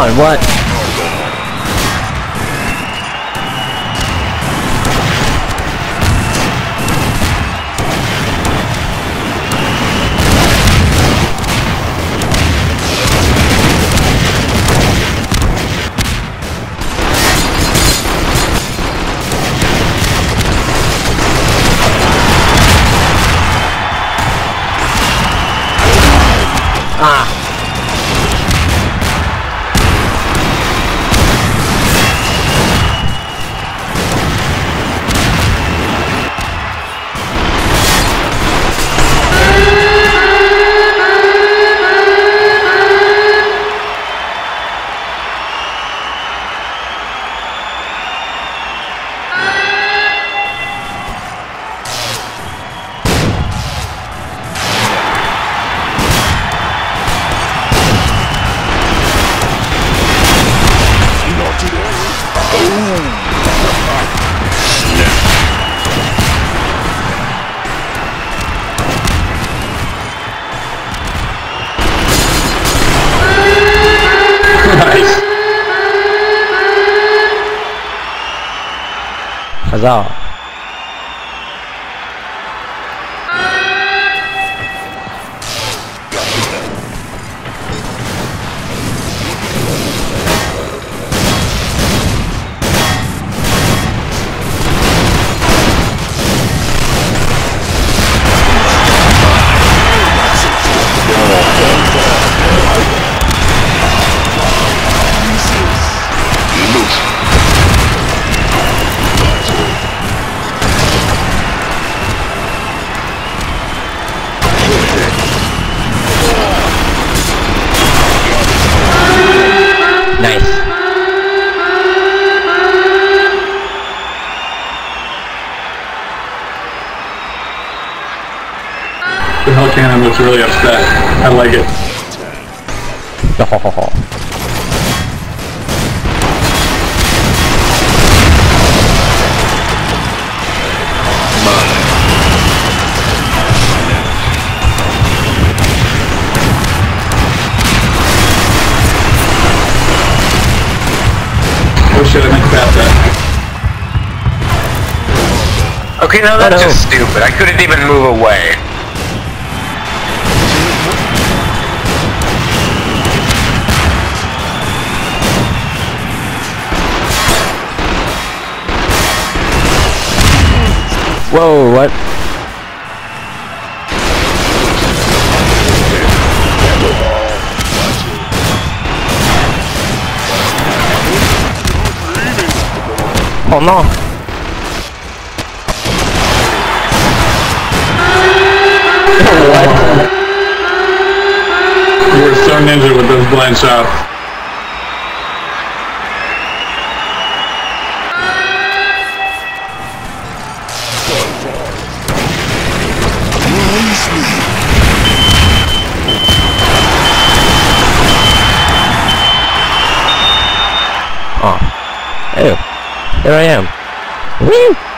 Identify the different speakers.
Speaker 1: on, what? Ah! Huzzah. Nice.
Speaker 2: The Hell Cannon looks really upset. I like it. Oh shit, I meant to pass that.
Speaker 3: Okay, now that's just stupid. I couldn't even move away.
Speaker 1: Whoa, what? Oh no!
Speaker 2: What? You were so ninja with those blind shots.
Speaker 1: Oh. Ew. Here I am. Woo!